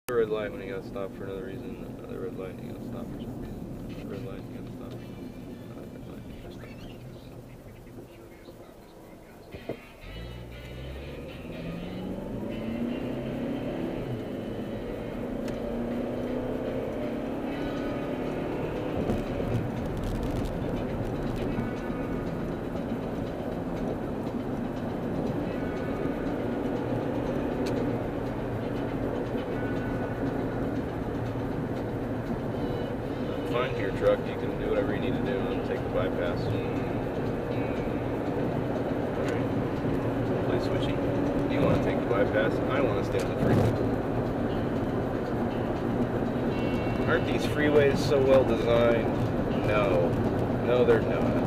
Red light when he got stopped for another reason. Another red light and he got stopped for some reason. Red light and he got stopped. Red light and he got stopped. Fine here, truck. You can do whatever you need to do and take the bypass. Alright. Play switchy. You want to take the bypass? I want to stay on the freeway. Aren't these freeways so well designed? No. No, they're not.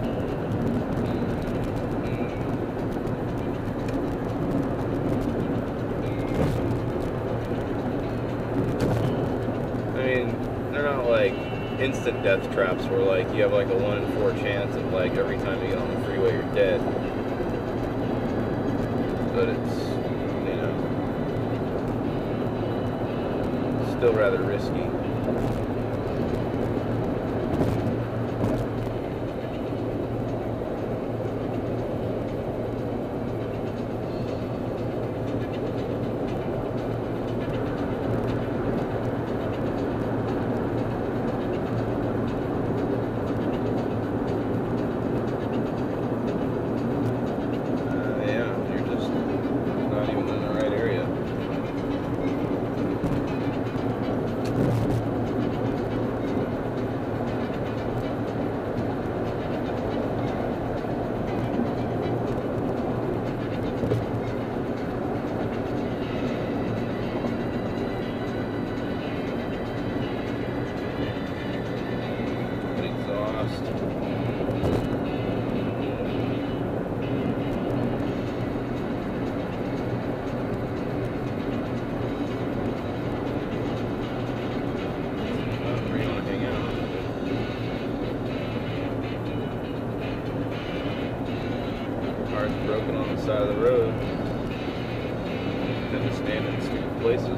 I mean, they're not like instant death traps where like you have like a 1 in 4 chance of like every time you get on the freeway you're dead. But it's, you know, still rather risky. Broken on the side of the road. Tend to stand in stupid places.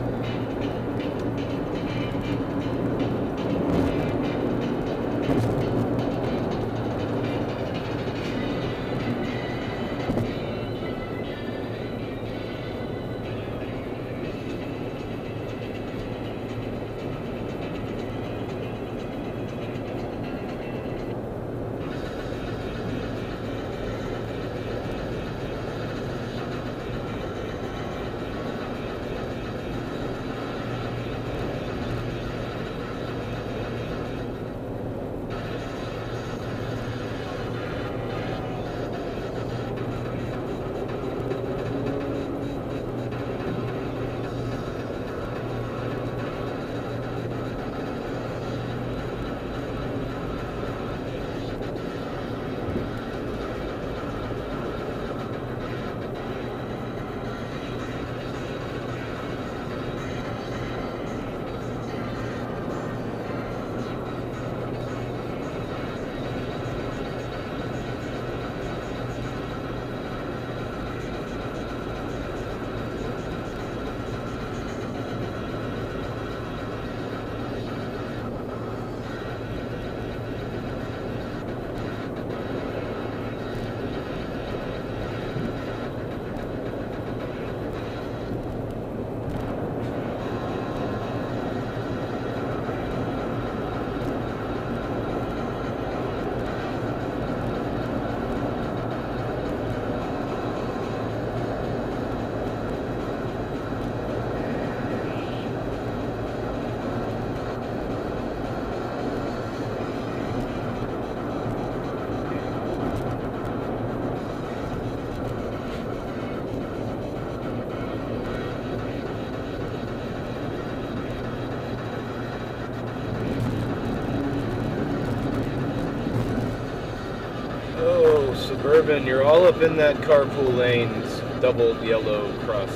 Suburban, you're all up in that carpool lane's double yellow cross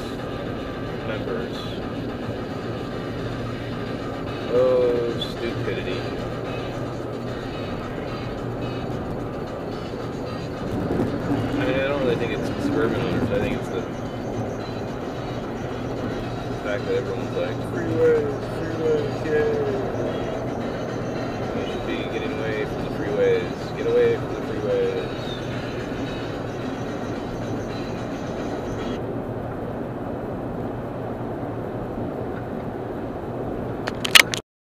members. Oh, stupidity. I mean, I don't really think it's Suburban owners. I think it's the fact that everyone's like, freeway